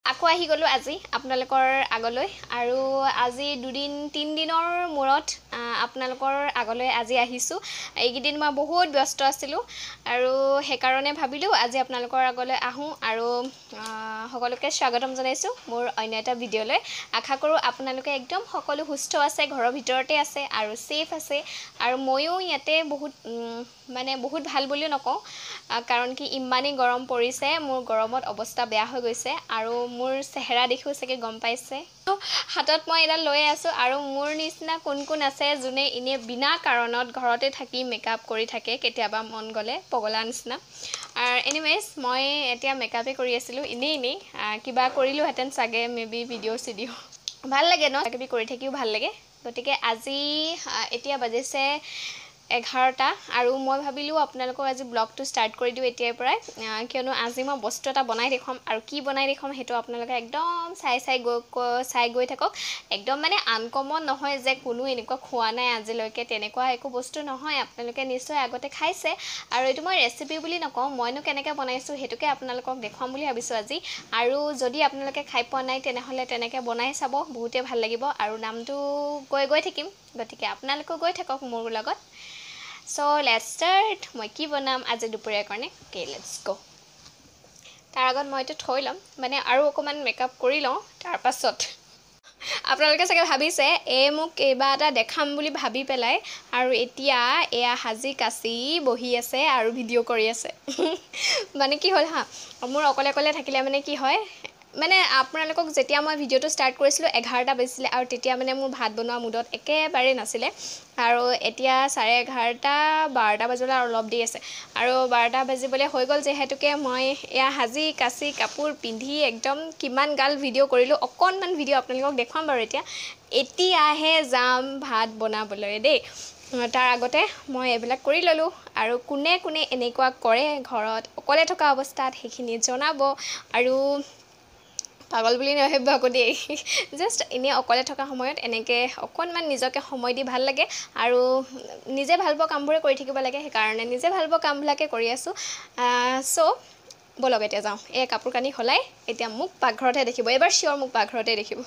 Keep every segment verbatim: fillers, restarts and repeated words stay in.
আকৌ আহি গলো আজি আপোনালোকৰ আগলৈ আৰু আজি দুদিন তিন দিনৰ মূৰত আপোনালোকৰ আগলৈ আজি আহিছো এইকেইদিন মই বহুত ব্যস্ত আছিলো আৰু সেই কাৰণে ভাবিলো আজি আপোনালোকৰ আগলৈ আহো আৰু সকলোকে স্বাগতম জনাইছো মোৰ অন্য এটা ভিডিঅলৈ আশা কৰো আপোনালোকে একদম সকলো সুস্থ আছে ঘৰৰ ভিতৰতে আছে আৰু সেফ আছে আৰু ময়ো ইয়াতে বহুত মানে বহুত ভাল বুলিও নকওঁ কাৰণ কি ইমানেই গৰম পৰিছে মোৰ গৰমত অৱস্থা বেয়া হৈ গৈছে আৰু মোৰ চেহাৰা দেখো সকে গম পাইছে হাতত মই এডাল লৈ আছো আৰু মোৰ নিচিনা কোন কোন আছে যোনে ইনে বিনা কাৰণত ঘৰতে থাকি মেকআপ কৰি থাকে কেতিয়াবা মন গলে পগলা নিচিনা আৰু এনিৱেজ মই এতিয়া মেকআপে কৰি আছিলো ইনে ইনে কিবা কৰিলো হেতেন সাগে মেবি ভিডিও সিডিও ভাল লাগে ন কিবি কৰি থাকিও ভাল লাগে গতিকে আজি এতিয়া বাজিছে এঘাৰটা আৰু মই ভাবিলো আপোনালোকক আজি ব্লগটো ষ্টাৰ্ট কৰি দিও এতিয়াৰ পৰাই কিয়নো আজি মই বস্তু এটা বনাই দেখাম আৰু কি বনাই দেখাম হেতু আপোনালোকে একদম চাই চাই গৈ চাই গৈ থাকক একদম মানে আনকমন নহয় যে কোনো এনেকুৱা খোৱা নাই আজিলৈকে তেনেকুৱা একো বস্তু নহয় আপোনালোকে নিশ্চয় আগতে খাইছে আৰু এটো মই ৰেচিপি বুলি নকওঁ মইনো কেনেকৈ বনাইছো হেতুকে আপোনালোকক দেখাম বুলি ভাবিছো আজি আৰু যদি আপোনালোকে খাই পোৱা নাই তেনেহলে তেনেকৈ বনাই চাব বহুতে ভাল লাগিব আৰু নামটো গৈ গৈ থাকিম গতিকে আপোনালোকে গৈ থাকক মোৰ লগত So let's start মই কি বনাম আজি দুপৰীয়াৰ কাৰণে okay let's go তাৰ আগত মই এটা থৈ লম মানে আৰু অকমান মেকআপ কৰি লওঁ তাৰ পাছত আপোনালোকে চাগে ভাবিছে এ মোক কেবা এটা দেখাম বুলি ভাবি পেলাই আৰু এতিয়া এয়া হাজি কাছি বহি আছে আৰু ভিডিও কৰি আছে মানে কি হ'ল হা মোৰ অকলে অকলে থাকিলে মানে কি হয় মানে আপোনালোকক যেতিয়া মই ভিডিওটো ষ্টাৰ্ট কৰিছিলো এঘাৰটা বাজিছিলে আৰু তেতিয়া মানে মোৰ ভাত বনোৱা মুডত একেবাৰে নাছিলে আৰু এতিয়া চাৰে এঘাৰটা বাৰটা বাজিলে আৰু অলপ দি আছে আৰু বাৰটা বাজিবলে হৈ গল যে হেতুকে মই এয়া হাজি কাছি কাপোৰ পিন্ধি একদম কিমান গাল ভিডিও কৰিলো অকনমান ভিডিও আপোনালোকক দেখাম বাৰু এতিয়া এতিয়াহে যাম ভাত বনাবলৈ দেই তাৰ আগতে মই এবিলাক কৰি ললো আৰু কোনে কোনে এনেকুৱা কৰে ঘৰত অকলে থকা অৱস্থাত হেখিনি জনাব আৰু পাগল বুলি নহেব আকদি জাস্ট ইনে অকলে থকা সময়ত এনেকে অকনমান নিজকে সময় দি ভাল লাগে আৰু নিজে ভালপোৱা কামবোৰে কৰি থাকিব লাগে সেই কাৰণে নিজে ভালপোৱা কামবিলাকে কৰি আছো সো বলক এতিয়া যাও এই কাপোৰ কানি হলাই এতিয়া মুক পাকঘৰতে দেখিব এবাৰ শিওৰ মুক পাকঘৰতে দেখিব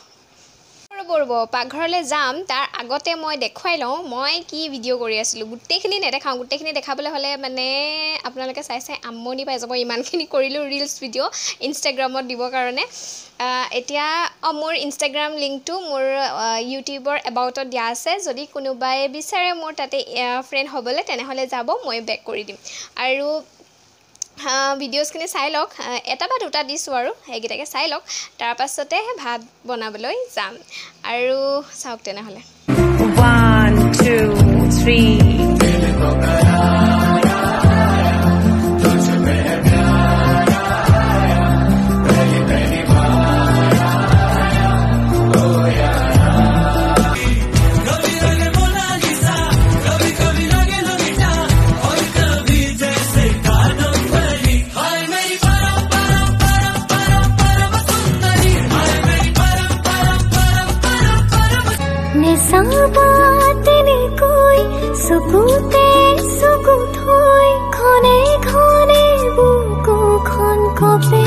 বৰব পাকঘৰলে যাম তাৰ আগতে মই দেখুৱাই লওঁ মই কি ভিডিও কৰি আছিলো গুটেখিনি নেদেখাও গুটেখিনি দেখাবলৈ হলে মানে আপোনালোকে চাই চাই আমনি পাই যাব ইমানখিনি কৰিলো ৰিলস ভিডিও ইনষ্টাগ্ৰামত দিব কাৰণে এতিয়া মোৰ ইনষ্টাগ্ৰাম লিংকটো মোৰ ইউটিউবৰ এবাউটত দিয়া আছে যদি কোনোবাই বিচাৰে মোৰ তাতে ফ্ৰেন্ড হ'বলে তেনেহলে যাব মই বেক কৰি দিম আৰু ভিডিওস খিনি চাই লওক এটা বা দুটা দিছো আৰু হেগিটাকে চাই লওক তাৰ পাছতে ভাত বনাবলৈ যাম আৰু চাওক তেনেহলে one two three সুকুতে সুকুত হৈ খনে খনে বুকু খন কপে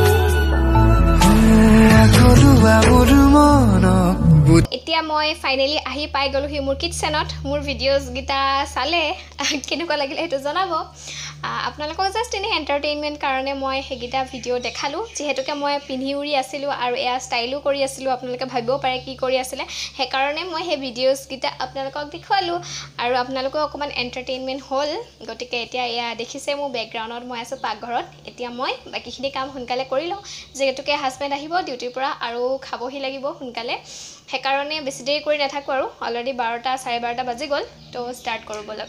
এতিয়া মই ফাইনালি আহি পাই গলো হি মোৰ কিটচেনত মোৰ ভিডিওস গিটা চালে কেনেকুৱা লাগিলে হেতু জনাব আপোনালোকক জাস্ট ইনে এন্টাৰটেইনমেন্ট কাৰণে মই হেগিটা ভিডিও দেখালো যেহেতুকে মই পিন্ধি উৰি আছিলো আৰু এয়া ষ্টাইলো কৰি আছিলো আপোনালোকে ভাবিব পাৰে কি কৰি আছিলে হে কাৰণে মই হে ভিডিওস গিটা আপোনালোকক দেখুৱালো আৰু আপোনালোকক অকমান এন্টাৰটেইনমেন্ট হল গতিকে এতিয়া এয়া দেখিছে মোৰ বেকগ্ৰাউণ্ডত মই আছো পাকঘৰত এতিয়া মই বাকিখিনি কাম সোনকালে কৰি লওঁ যেহেতুকে হাজবেণ্ড আহিব ডিউটিৰ পৰা আৰু খাবহি লাগিব সোনকালে হে কাৰণে বেছি দেৰি কৰি নাথাকো আৰু অলৰেডি বাৰটা চাৰে বাৰটা বাজি গল তো ষ্টাৰ্ট কৰো বলক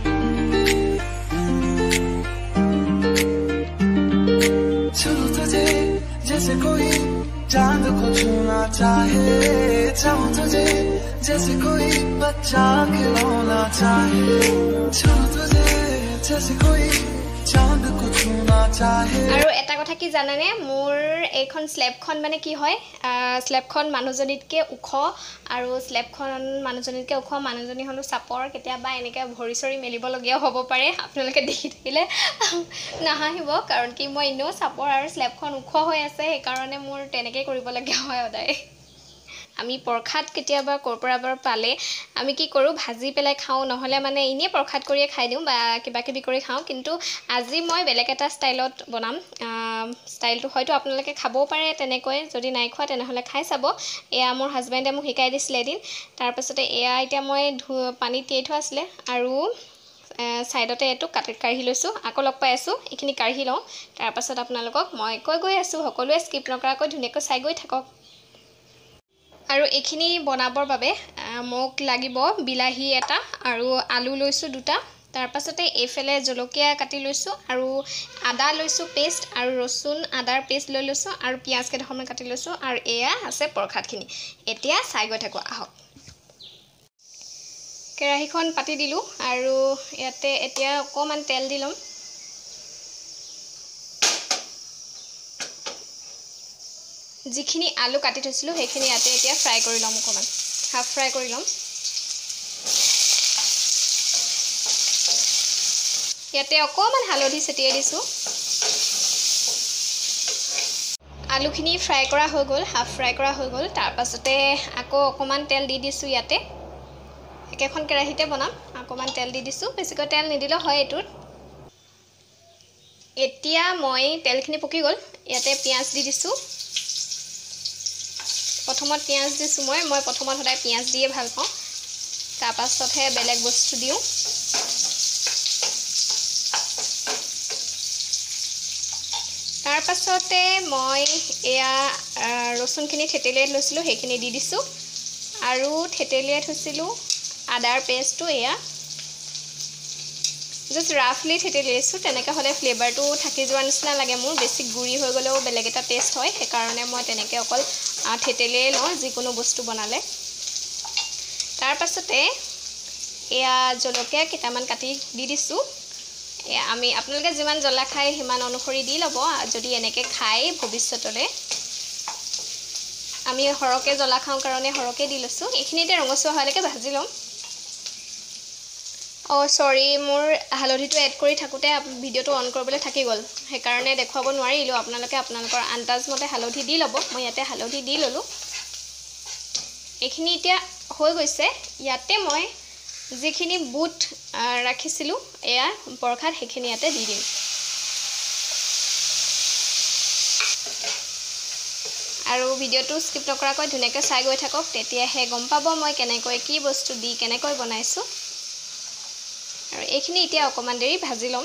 जैसे कोई चांद को छूना चाहे चाहूं तुझे जैसे कोई बच्चा खिलौना चाहे छू तुझे जैसे कोई चांद को छूना चाहे আৰু এটা কথা কি জানেনে মোৰ এইখন স্ল্যাবখন মানে কি হয় স্ল্যাবখন মানুহজনীতকে ওখ আৰু স্ল্যাবখন মানুহজনীতকে ওখ মানুহজনী হলো চাপৰ কেতিয়াবা এনেকৈ ভৰি চৰি মেলিব লগিয়া হ'ব পাৰে আপোনালোকে দেখি থাকিলে নাহাহিব কাৰণ কি মই ইনো চাপৰ আৰু স্ল্যাবখন ওখ হৈ আছে সেই কাৰণে মোৰ তেনেকৈ কৰিব লগিয়া হয় সদায় আমি প্ৰখাদ কেতিয়াবা কৰপৰাবৰ পালে আমি কি কৰো ভাজি পেলাই খাও নহলে মানে ইনে প্ৰখাদ কৰিয়ে খাই দিও বা কিবা কিবি কৰি খাও কিন্তু আজি মই বেলেগ এটা ষ্টাইলত বনাম ষ্টাইলটো হয়তো আপোনালোকে খাবও পাৰে তেনেকৈ যদি নাই খোৱা তেনেহলে খাই চাব এয়া মোৰ হাজবেণ্ডে মোক শিকাই দিছিল এদিন তাৰ পাছতে এয়া এতিয়া মই পানী তিয়াই থোৱা আছিল আৰু সাইডতে এটো কাটি কাঢ়ি লৈছো আকৌ লগ পাই আছো এখিনি কাঢ়ি লও তাৰ পাছত আপোনালোকক মই কৈ গৈ আছো সকলোৱে স্কিপ নকৰাকৈ ধুনীয়াকৈ চাই গৈ থাকক আৰু এখিনি বনাবৰ বাবে মোক লাগিব বিলাহী এটা আৰু আলু লৈছো দুটা তাৰ পাছতে এফেলে জলকীয়া কাটি লৈছো আৰু আদা লৈছো পেষ্ট আৰু ৰসুন আদাৰ পেষ্ট লৈ লৈছো আৰু পিয়াজ কেইটামান কাটি লৈছো আৰু এয়া আছে প্ৰখাদখিনি এতিয়া চাই গৈ থাকো আহক কেৰাহীখন পাতি দিলো আৰু ইয়াতে এতিয়া অকমান তেল দিলম যিখিনি আলু কাটি থৈছিলো সেইখিনি ইয়াতে এতিয়া ফ্ৰাই কৰি লম অকমান হাফ ফ্ৰাই কৰি লম ইয়াতে অকমান হালধি ছটিয়াই দিছো আলুখিনি ফ্ৰাই কৰা হৈ গল হাফ ফ্ৰাই কৰা হৈ গল তাৰ পাছতে আকৌ অকমান তেল দি দিছো ইয়াতে একেখন কেৰাহীতে বনাম অকমান তেল দি দিছো বেছিকৈ তেল নিদিলে হয় এটুত এতিয়া মই তেলখিনি পকি গল ইয়াতে পিয়াজ দি দিছো প্ৰথমত পিয়াজ দিছো মই মই প্ৰথমত সদায় পিয়াজ দিয়ে ভাল পাওঁ তাৰ পাছতহে বেলেগ বস্তু দিও তাৰ পাছতে মই এয়া ৰসুনখিনি থেতেলিয়াই লৈছিলো সেইখিনি দি দিছো আৰু থেতেলিয়াই থৈছিলো আদাৰ পেষ্টটো এয়া জাস্ট ৰাফলি থেতেলিয়াইছো তেনেকৈ হলে ফ্লেভাৰটো থাকি যোৱাৰ নিচিনা লাগে মোৰ বেছি গুৰি হৈ গলেও বেলেগ এটা টেষ্ট হয় সেই কাৰণে মই তেনেকৈ অকল থেতেলিয়াই লওঁ যিকোনো বস্তু বনালে তাৰ পাছতে এয়া জলকীয়া কেইটামান কাটি দি দিছো আমি আপোনালোকে যিমান জ্বলা খাই হিমান অনুসৰি দি লব যদি এনেকৈ খাই ভৱিষ্যতলে আমি হৰকে জ্বলা খাওঁ কাৰণে হৰকে দি লৈছো এইখিনিতে ৰঙচুৱা হোৱালৈকে ভাজি লম অ সৰি মোৰ হালধিটো এড কৰি থাকোতে ভিডিওটো অন কৰিবলৈ থাকি গল সেই কাৰণে দেখুৱাব নোৱাৰিলো আপোনালোকে আপোনালোকৰ আন্দাজ মতে হালধি দি লব মই ইয়াতে হালধি দি ললো এইখিনি এতিয়া হৈ গৈছে ইয়াতে মই যিখিনি বুট ৰাখিছিলো এয়া প্ৰখাদ সেইখিনি ইয়াতে দি দিম আৰু ভিডিওটো স্কিপ নকৰাকৈ ধুনীয়াকৈ চাই গৈ থাকক তেতিয়াহে গম পাব মই কেনেকৈ কি বস্তু দি কেনেকৈ বনাইছো আৰু এইখিনি এতিয়া অকমান দেৰি ভাজি লম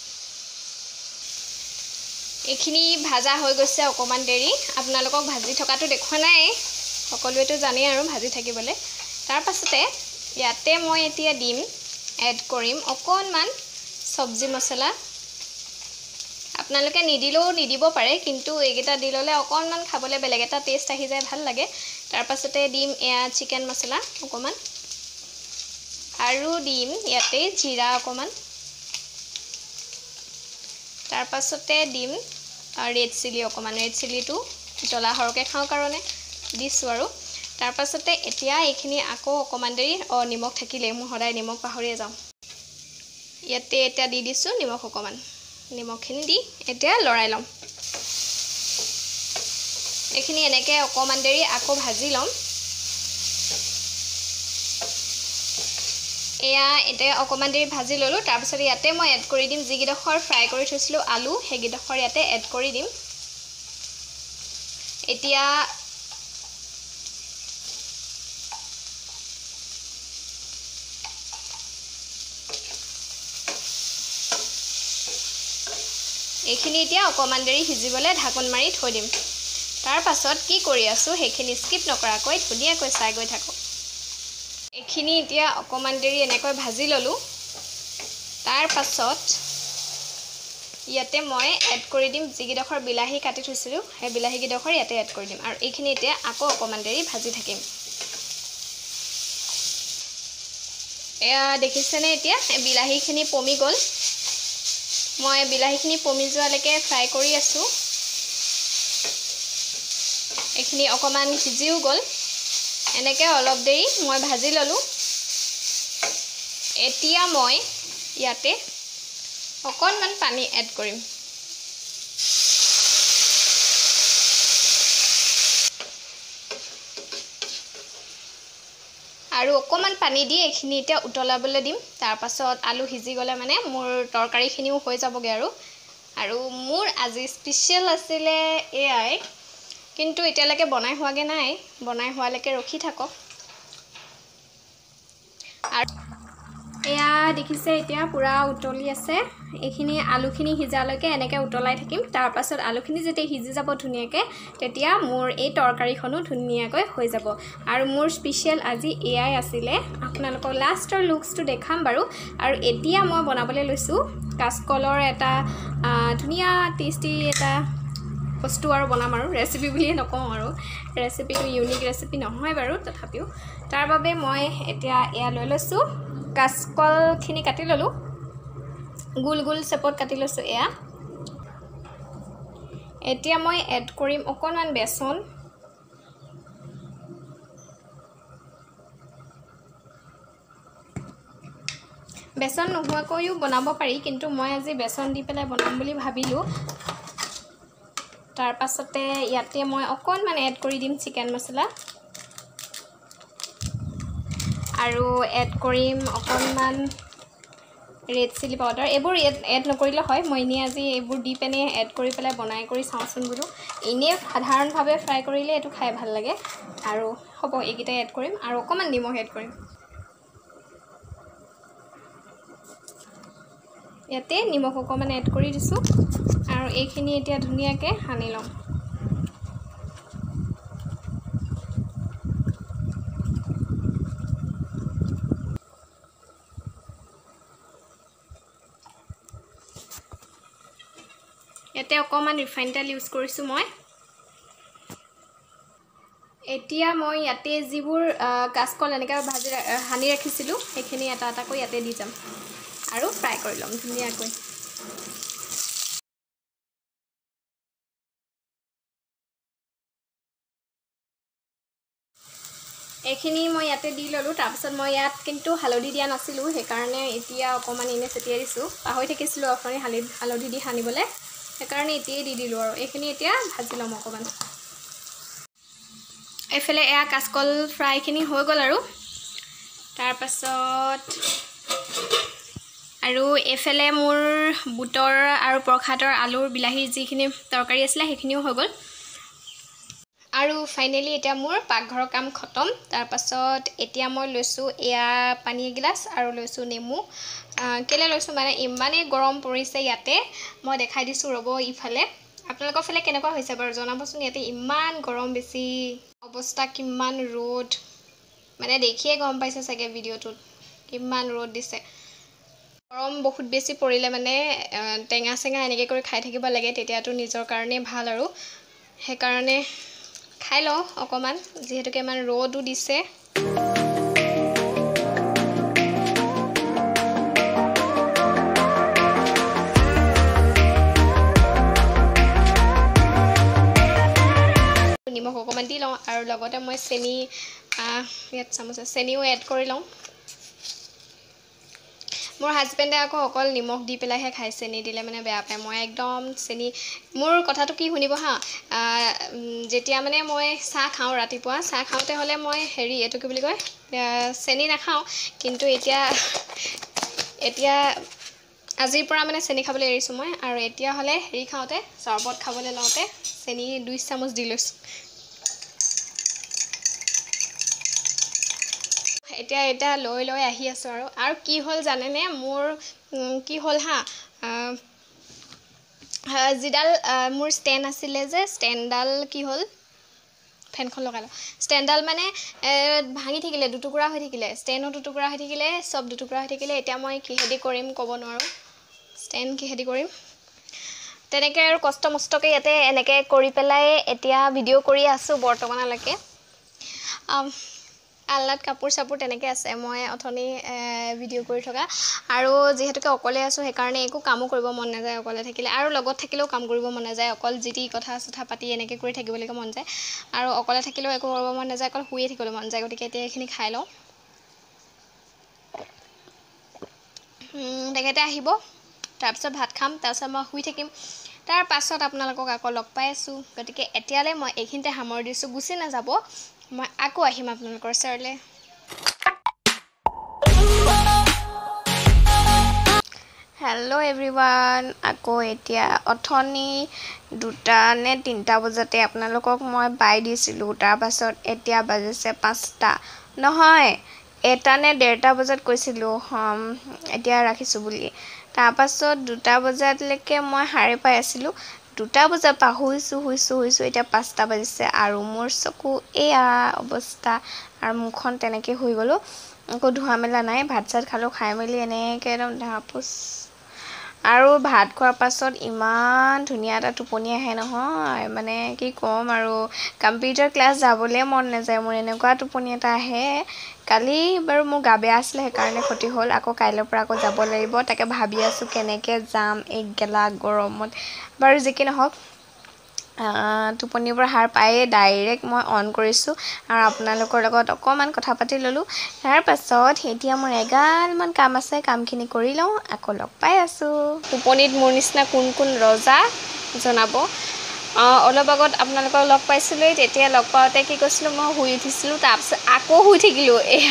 এইখিনি ভাজা হৈ গৈছে অকমান দেৰি আপোনালোকক ভাজি থকাটো দেখুৱা নাই সকলোৱেতো জানে আৰু ভাজি থাকিবলে তাৰ পাছতে ইয়াতে মই এতিয়া দিম এড কৰিম অকনমান সবজি মছলা আপোনালোকে নিদিলেও নিদিব পাৰে কিন্তু এইকেইটা দিললে অকনমান খাবলৈ বেলেগ এটা টেষ্ট আহি যায় ভাল লাগে তাৰ পাছতে দিম এয়া চিকেন মছলা অকমান আৰু দিম ইয়াতে জিৰা অকমান তাৰ পাছতে দিম ৰেড চিলি অকমান ৰেড চিলিটো জ্বলা হৰকে খাওঁ কাৰণে দিছো আৰু তাৰ পাছতে এতিয়া এইখিনি আকৌ অকমান দেৰি অ নিমখ থাকিলে মই সদায় নিমখ পাহৰিয়ে যাওঁ ইয়াতে এতিয়া দি দিছো নিমখ অকমান নিমখখিনি দি এতিয়া লৰাই লম এইখিনি এনেকে অকমান দেৰি আকৌ ভাজি লম এয়া এতিয়া অকমান দেৰি ভাজি ললো তাৰ পিছত ইয়াতে মই এড কৰি দিম যিগিডখৰ ফ্ৰাই কৰি থৈছিলো আলু হেগিডখৰ ইয়াতে এড কৰি দিম এতিয়া এইখিনি এতিয়া অকমান দেৰি হিজিবলৈ ঢাকন মাৰি থৈ দিম তাৰ পাছত কি কৰি আছো সেইখিনি স্কিপ নকৰাকৈ ধুনীয়াকৈ চাই গৈ থাকক এইখিনি এতিয়া অকমান দেৰি এনেকৈ ভাজি ললো তাৰ পাছত ইয়াতে মই এড কৰি দিম যিগিডখৰ বিলাহী কাটি থৈছিলো সেই বিলাহী গিডখৰ ইয়াতে এড কৰি দিম আৰু এইখিনি এতিয়া আকৌ অকমান দেৰি ভাজি থাকিম এয়া দেখিছেনে এতিয়া বিলাহীখিনি পমি গল মই বিলাহীখিনি পমি যোৱালৈকে ফ্ৰাই কৰি আছোঁ এইখিনি অকমান সিজিও গ'ল এনেকৈ অলপ দেৰি মই ভাজি ল'লোঁ এতিয়া মই ইয়াতে অকণমান পানী এড কৰিম আৰু অকণমান পানী দি এইখিনি এতিয়া উতলাবলৈ দিম তাৰ পাছত আলু সিজি গ'লে মানে মোৰ তৰকাৰীখিনিও হৈ যাবগৈ আৰু আৰু মোৰ আজি স্পেচিয়েল আছিলে এয়াই কিন্তু এতিয়ালৈকে বনাই হোৱাগে নাই বনাই হোৱালৈকে ৰখি থাকক আৰু এয়া দেখিছে এতিয়া পুৰা উতলি আছে এইখিনি আলুখিনি সিজালৈকে এনেকৈ উতলাই থাকিম তাৰ পাছত আলুখিনি যেতিয়া সিজি যাব ধুনীয়াকৈ তেতিয়া মোৰ এই তৰকাৰীখনো ধুনীয়াকৈ হৈ যাব আৰু মোৰ স্পেচিয়েল আজি এয়াই আছিলে আপোনালোকৰ লাষ্টৰ লুকছটো দেখাম বাৰু আৰু এতিয়া মই বনাবলৈ লৈছোঁ কাচকলৰ এটা ধুনীয়া টেষ্টি এটা বস্তু আৰু বনাম আৰু ৰেচিপি বুলিয়ে নকওঁ আৰু ৰেচিপিটো ইউনিক ৰেচিপি নহয় বাৰু তথাপিও তাৰ বাবে মই এতিয়া এয়া লৈ লৈছোঁ কাচকলখিনি কাটি ল'লোঁ গোল গোল চেপত কাটি লৈছোঁ এয়া এতিয়া মই এড কৰিম অকণমান বেচন বেচন নোহোৱাকৈও বনাব পাৰি কিন্তু মই আজি বেচন দি পেলাই বনাম বুলি ভাবিলোঁ তাৰ পাছতে ইয়াতে মই অকণমান এড কৰি দিম চিকেন মছলা আৰু এড কৰিম অকণমান ৰেড চিলি পাউডাৰ এইবোৰ এড নকৰিলে হয় মই এনেই আজি এইবোৰ দি পেনে এড কৰি পেলাই বনাই কৰি চাওঁচোন বোলো এনেই সাধাৰণভাৱে ফ্ৰাই কৰিলে এইটো খাই ভাল লাগে আৰু হ'ব এইকেইটাই এড কৰিম আৰু অকণমান নিমখ এড কৰিম ইয়াতে নিমখ অকণমান এড কৰি দিছোঁ আৰু এইখিনি এতিয়া ধুনীয়াকৈ সানি ল'ম ইয়াতে অকণমান ৰিফাইন তেল ইউজ কৰিছোঁ মই এতিয়া মই ইয়াতে যিবোৰ কাচকল এনেকৈ ভাজি সানি ৰাখিছিলোঁ সেইখিনি এটা এটাকৈ ইয়াতে দি যাম আৰু ফ্ৰাই কৰি ল'ম ধুনীয়াকৈ এইখিনি মই ইয়াতে দি ল'লোঁ তাৰপিছত মই ইয়াত কিন্তু হালধি দিয়া নাছিলোঁ সেইকাৰণে এতিয়া অকণমান এনে ছটিয়াই দিছোঁ পাহৰি থাকিছিলোঁ অকণমান হালধি হালধি দি সানিবলৈ সেইকাৰণে এতিয়াই দি দিলোঁ আৰু এইখিনি এতিয়া ভাজি ল'ম অকণমান এইফালে এয়া কাচকল ফ্ৰাইখিনি হৈ গ'ল আৰু তাৰপাছত আৰু এইফালে মোৰ বুটৰ আৰু প্ৰসাদৰ আলুৰ বিলাহীৰ যিখিনি তৰকাৰী আছিলে সেইখিনিও হৈ গ'ল আৰু ফাইনেলি এতিয়া মোৰ পাকঘৰৰ কাম খতম তাৰপাছত এতিয়া মই লৈছোঁ এয়া পানী এগিলাচ আৰু লৈছোঁ নেমু কেলৈ লৈছোঁ মানে ইমানেই গৰম পৰিছে ইয়াতে মই দেখাই দিছোঁ ৰ'ব ইফালে আপোনালোকৰ ফালে কেনেকুৱা হৈছে বাৰু জনাবচোন ইয়াতে ইমান গৰম বেছি অৱস্থা কিমান ৰ'দ মানে দেখিয়ে গম পাইছে চাগে ভিডিঅ'টোত কিমান ৰ'দ দিছে গৰম বহুত বেছি পৰিলে মানে টেঙা চেঙা এনেকৈ কৰি খাই থাকিব লাগে তেতিয়াতো নিজৰ কাৰণে ভাল আৰু সেইকাৰণে খাই লওঁ অকণমান যিহেতুকে ইমান ৰ'দো দিছে নিমখ অকণমান দি লওঁ আৰু লগতে মই চেনি ইয়াত চামুচ চেনিও এড কৰি লওঁ মোৰ হাজবেণ্ডে আকৌ অকল নিমখ দি পেলাইহে খায় চেনি দিলে মানে বেয়া পায় মই একদম চেনি মোৰ কথাটো কি শুনিব হা যেতিয়া মানে মই চাহ খাওঁ ৰাতিপুৱা চাহ খাওঁতে হ'লে মই হেৰি এইটো কি বুলি কয় চেনি নাখাওঁ কিন্তু এতিয়া এতিয়া আজিৰ পৰা মানে চেনি খাবলৈ এৰিছোঁ মই আৰু এতিয়া হ'লে হেৰি খাওঁতে চৰবত খাবলৈ লওঁতে চেনি দুই চামুচ দি লৈছোঁ এতিয়া এতিয়া লৈ লৈ আহি আছোঁ আৰু আৰু কি হ'ল জানেনে মোৰ কি হ'ল হা যিডাল মোৰ ষ্টেণ্ড আছিলে যে ষ্টেণ্ডডাল কি হ'ল ফেনখন লগাই লওঁ ষ্টেণ্ডডাল মানে ভাঙি থাকিলে দুটুকুৰা হৈ থাকিলে ষ্টেণ্ডো দুটুকুৰা হৈ থাকিলে চব দুটুকুৰা হৈ থাকিলে এতিয়া মই কিহেদি কৰিম ক'ব নোৱাৰোঁ ষ্টেণ্ড কিহেদি কৰিম তেনেকৈ আৰু কষ্ট মষ্টকৈ ইয়াতে এনেকৈ কৰি পেলাই এতিয়া ভিডিঅ' কৰি আছোঁ বৰ্তমানলৈকে আলনাত কাপোৰ চাপোৰ তেনেকৈ আছে মই অথনি ভিডিঅ' কৰি থকা আৰু যিহেতুকে অকলে আছোঁ সেইকাৰণে একো কামো কৰিব মন নাযায় অকলে থাকিলে আৰু লগত থাকিলেও কাম কৰিব মন নাযায় অকল যি টি কথা চথা পাতি এনেকৈ কৰি থাকিবলৈকে মন যায় আৰু অকলে থাকিলেও একো কৰিব মন নাযায় অকল শুয়ে থাকিবলৈ মন যায় গতিকে এতিয়া এইখিনি খাই লওঁ তেখেতে আহিব তাৰপিছত ভাত খাম তাৰপিছত মই শুই থাকিম তাৰ পাছত আপোনালোকক আকৌ লগ পাই আছোঁ গতিকে এতিয়ালৈ মই এইখিনিতে সামৰি দিছোঁ গুচি নাযাব মই আকৌ আহিম আপোনালোকৰ ওচৰলৈ হেল্ল' এভৰিৱান আকৌ এতিয়া অথনি দুটা নে তিনিটা বজাতে আপোনালোকক মই বাই দিছিলোঁ তাৰপাছত এতিয়া বাজিছে পাঁচটা নহয় এটা নে ডেৰটা বজাত কৈছিলোঁ এতিয়া ৰাখিছোঁ বুলি তাৰপাছত দুটা বজালৈকে মই সাৰে পাই আছিলোঁ দুটা বজাৰ পৰা শুইছোঁ শুইছোঁ শুইছোঁ এতিয়া পাঁচটা বাজিছে আৰু মোৰ চকু এয়া অৱস্থা আৰু মুখখন তেনেকৈ শুই গ'লোঁ আকৌ ধোৱা মেলা নাই ভাত চাত খালোঁ খাই মেলি এনেকৈ একদম ঢাপুচ আৰু ভাত খোৱাৰ পাছত ইমান ধুনীয়া এটা টোপনি আহে নহয় মানে কি ক'ম আৰু কম্পিউটাৰ ক্লাছ যাবলৈ মন নাযায় মোৰ এনেকুৱা টোপনি এটা আহে কালি বাৰু মোৰ গা বেয়া আছিলে সেইকাৰণে ক্ষতি হ'ল আকৌ কাইলৈৰ পৰা আকৌ যাব লাগিব তাকে ভাবি আছোঁ কেনেকৈ যাম এই গেলা গৰমত বাৰু যি কি নহওক টোপনিৰ পৰা সাৰ পায়ে ডাইৰেক্ট মই অন কৰিছোঁ আৰু আপোনালোকৰ লগত অকণমান কথা পাতি ল'লোঁ তাৰ পাছত এতিয়া মোৰ এগালমান কাম আছে কামখিনি কৰি লওঁ আকৌ লগ পাই আছোঁ টোপনিত মোৰ নিচিনা কোন কোন ৰজা জনাব অলপ আগত আপোনালোকক লগ পাইছিলোঁ তেতিয়া লগ পাওঁতে কি কৈছিলোঁ মই শুই উঠিছিলোঁ তাৰপিছত আকৌ শুই থাকিলোঁ এয়া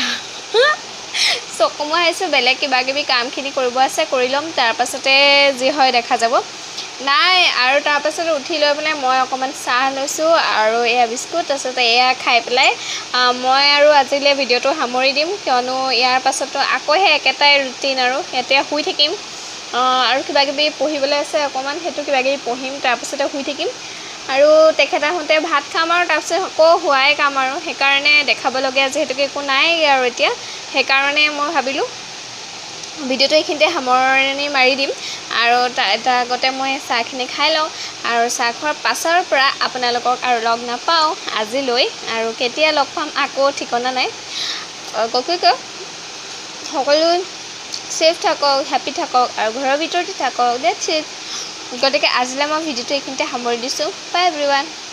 চকু মই আহিছোঁ বেলেগ কিবা কিবি কামখিনি কৰিব আছে কৰি ল'ম তাৰপাছতে যি হয় দেখা যাব নাই আৰু তাৰপাছত উঠি লৈ পেলাই মই অকণমান চাহ লৈছোঁ আৰু এয়া বিস্কুট তাৰপিছত এয়া খাই পেলাই মই আৰু আজিলৈ ভিডিঅ'টো সামৰি দিম কিয়নো ইয়াৰ পাছতো আকৌ সেই একেটাই ৰুটিন আৰু এতিয়া শুই থাকিম আৰু কিবাকিবি পঢ়িবলৈ আছে অকণমান সেইটো কিবাকিবি পঢ়িম তাৰপিছতে শুই থাকিম আৰু তেখেত আহোঁতে ভাত খাম আৰু তাৰপিছত আকৌ শুৱাই কাম আৰু সেইকাৰণে দেখাবলগীয়া যিহেতুকে একো নাই আৰু এতিয়া সেইকাৰণে মই ভাবিলোঁ ভিডিঅ'টো এইখিনিতে সামৰণি মাৰি দিম আৰু তাৰ আগতে মই চাহখিনি খাই লওঁ আৰু চাহ খোৱাৰ পাছৰ পৰা আপোনালোকক আৰু লগ নাপাওঁ আজিলৈ আৰু কেতিয়া লগ পাম আকৌ ঠিকনা নাই কওকে কওক সকলো ছেফ থাকক হেপী থাকক আৰু ঘৰৰ ভিতৰতে থাকক ডেটছ ইট গতিকে আজিলৈ মই ভিডিঅ'টো এইখিনিতে সামৰি দিছোঁ বাই এভৰিৱান